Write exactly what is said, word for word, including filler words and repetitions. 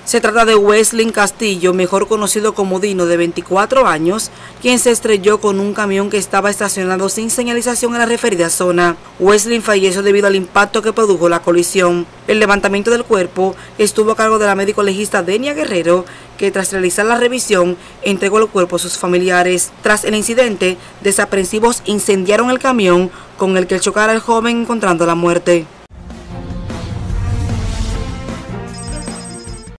Se trata de Wesley Castillo, mejor conocido como Dino, de veinticuatro años, quien se estrelló con un camión que estaba estacionado sin señalización en la referida zona. Wesley falleció debido al impacto que produjo la colisión. El levantamiento del cuerpo estuvo a cargo de la médico legista Denia Guerrero, que tras realizar la revisión entregó el cuerpo a sus familiares. Tras el incidente, desaprensivos incendiaron el camión con el que chocara el joven encontrando la muerte.